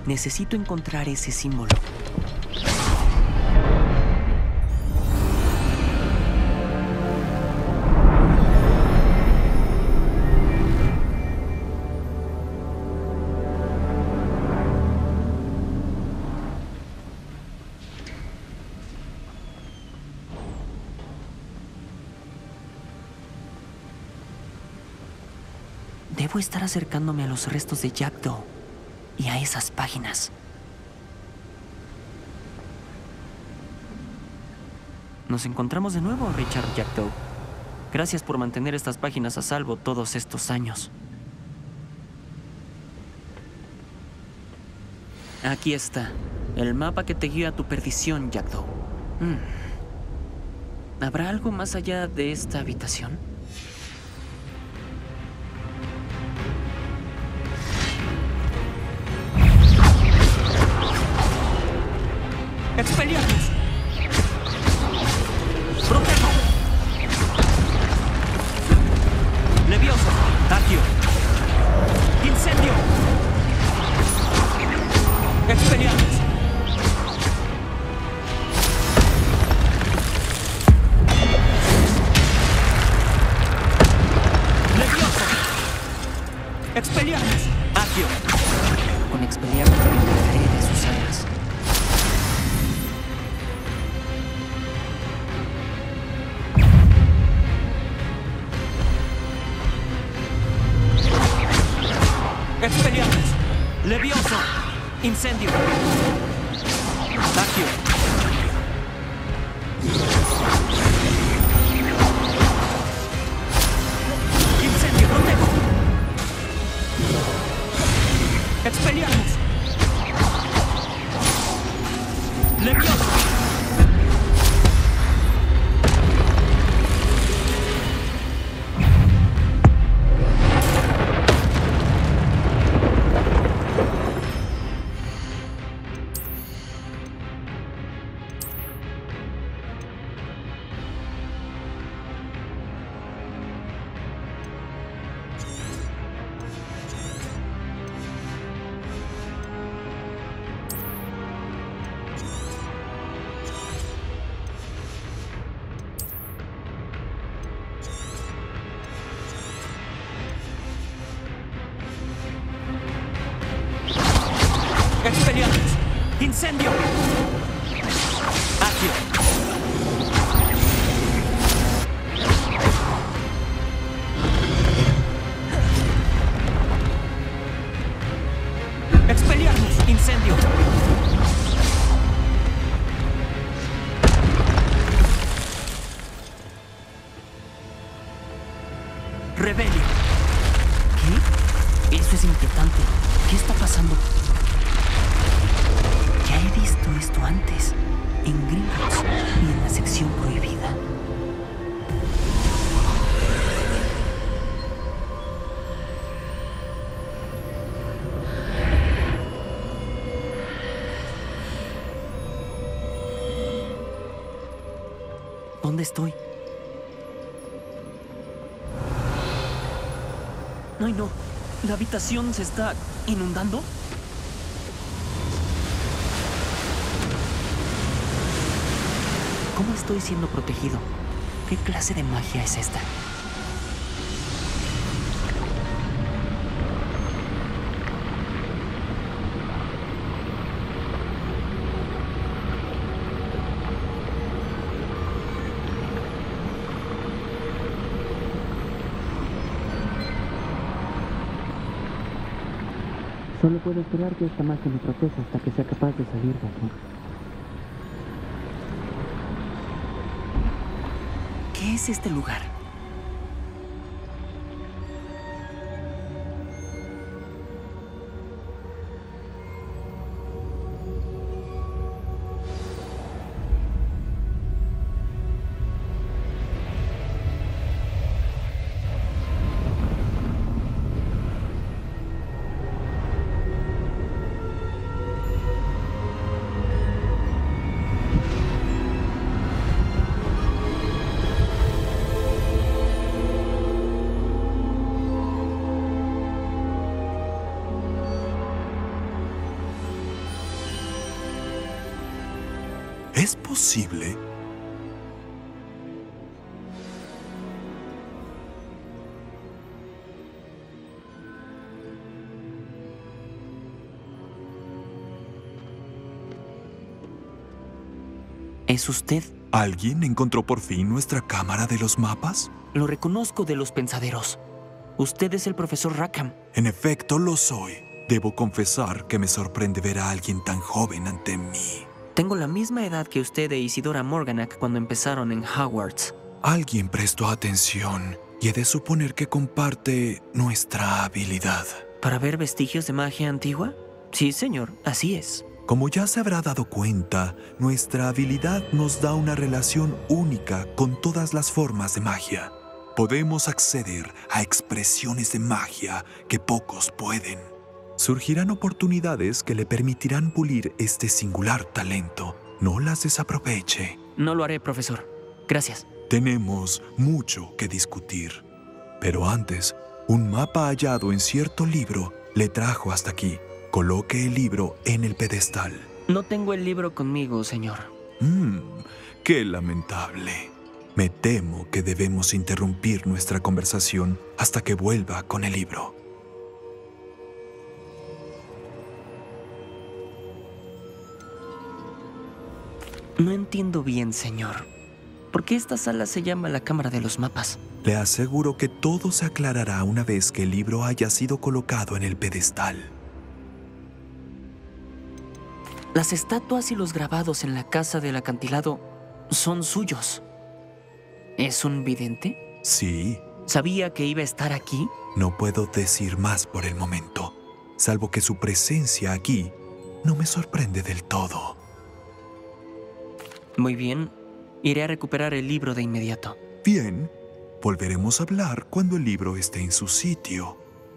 Necesito encontrar ese símbolo. Debo estar acercándome a los restos de Jackdaw y a esas páginas. Nos encontramos de nuevo, Richard Jackdaw. Gracias por mantener estas páginas a salvo todos estos años. Aquí está, el mapa que te guía a tu perdición, Jackdaw. ¿Habrá algo más allá de esta habitación? ¡Expelliarmus! ¡Protejo! ¡Levioso! ¡Accio! ¡Incendio! ¡Expelliarmus! ¡Levioso! ¡Expelliarmus! ¡Accio! Con Expelliarmus me encargaré de sus armas. ¡Expelliarmus! ¡Levioso! ¡Incendio! ¡Accio! ¡Incendio! ¡Protejo! ¡Expelliarmus! ¡Levioso! ¡Expelliarmus! ¡Incendio! ¡Accio! ¡Expelliarmus! ¡Incendio! ¡Rebelio! ¿Qué? Eso es inquietante. ¿Qué está pasando? Ya he visto esto antes, en Gringotts y en la sección prohibida. ¿Dónde estoy? Ay, no. ¿La habitación se está inundando? ¿Cómo estoy siendo protegido? ¿Qué clase de magia es esta? Solo puedo esperar que esta magia me proteja hasta que sea capaz de salir de aquí. ¿Qué es este lugar? ¿Es posible? ¿Es usted? ¿Alguien encontró por fin nuestra cámara de los mapas? Lo reconozco de los pensaderos. Usted es el profesor Rackham. En efecto, lo soy. Debo confesar que me sorprende ver a alguien tan joven ante mí. Tengo la misma edad que usted e Isidora Morganac cuando empezaron en Hogwarts. Alguien prestó atención y he de suponer que comparte nuestra habilidad. ¿Para ver vestigios de magia antigua? Sí, señor, así es. Como ya se habrá dado cuenta, nuestra habilidad nos da una relación única con todas las formas de magia. Podemos acceder a expresiones de magia que pocos pueden. Surgirán oportunidades que le permitirán pulir este singular talento. No las desaproveche. No lo haré, profesor. Gracias. Tenemos mucho que discutir. Pero antes, un mapa hallado en cierto libro le trajo hasta aquí. Coloque el libro en el pedestal. No tengo el libro conmigo, señor. Qué lamentable. Me temo que debemos interrumpir nuestra conversación hasta que vuelva con el libro. No entiendo bien, señor. ¿Por qué esta sala se llama la Cámara de los Mapas? Le aseguro que todo se aclarará una vez que el libro haya sido colocado en el pedestal. Las estatuas y los grabados en la casa del acantilado son suyos. ¿Es un vidente? Sí. ¿Sabía que iba a estar aquí? No puedo decir más por el momento, salvo que su presencia aquí no me sorprende del todo. Muy bien. Iré a recuperar el libro de inmediato. Bien. Volveremos a hablar cuando el libro esté en su sitio.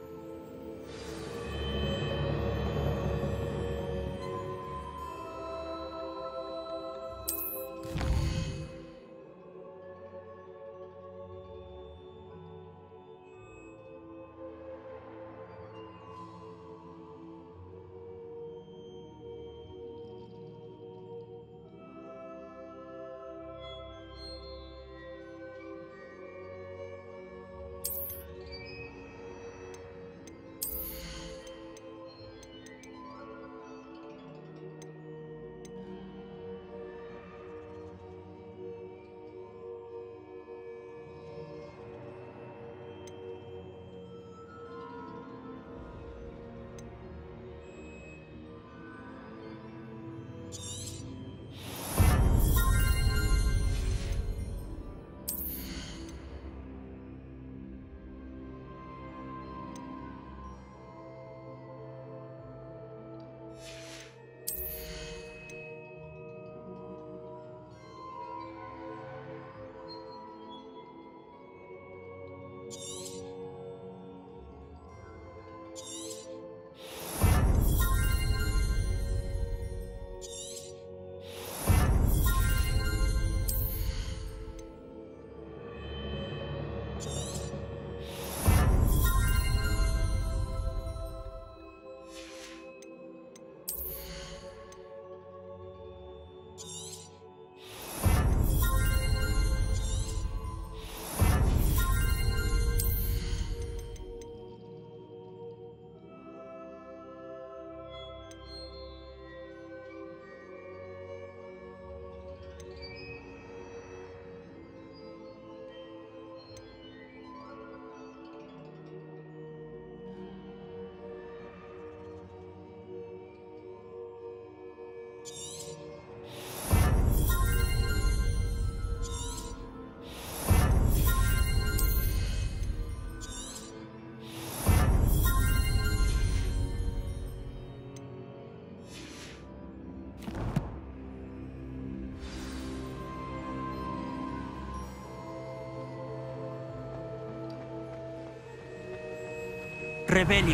Rebelio.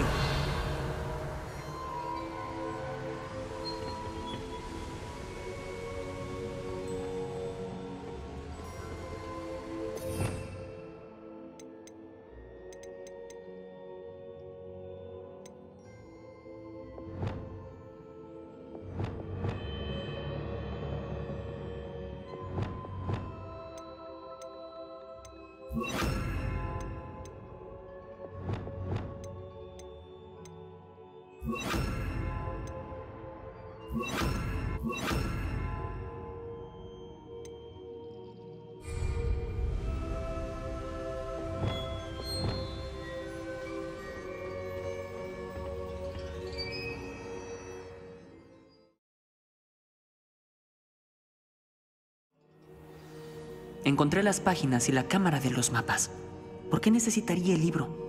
Encontré las páginas y la cámara de los mapas. ¿Por qué necesitaría el libro?